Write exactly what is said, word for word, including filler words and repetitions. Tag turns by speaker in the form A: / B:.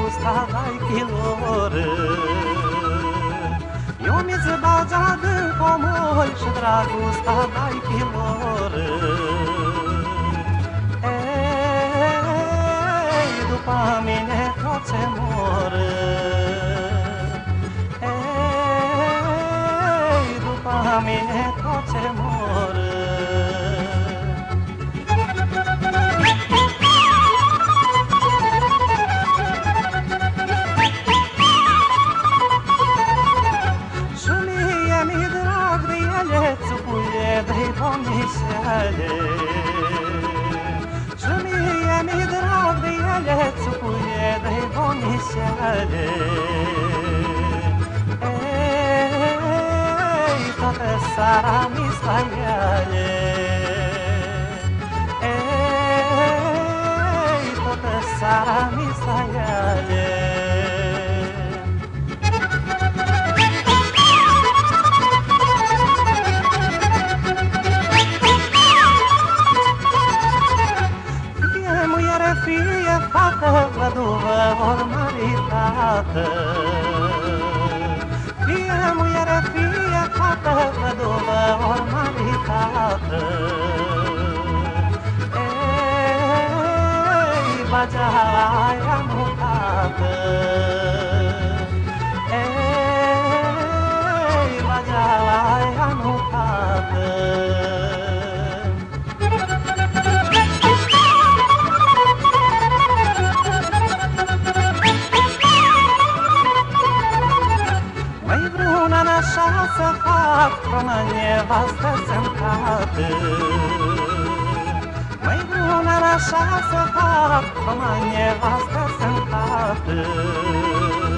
A: dragostea dai-chilor. Eu mi-ți bagea din comori și dragostea dai-chilor. Ei, după mine tot ce mor. Ei, după mine tot ce mor. Dă-i domnișoare, și mie mi-i drag de ele, țucuie, dă-i domnișoare. Ei, toată seara mi-s la ele, ei, toată seara mi-s la ele. Fie fată, văduvă, ori maritată. Fie muiere, fie fată, văduvă, ori maritată. Ei, bageala aia mutată. Ei, bageala aia mutată. Așa să fac până nevastă să-mi cată. Măi bună, așa să fac până nevastă să-mi cată.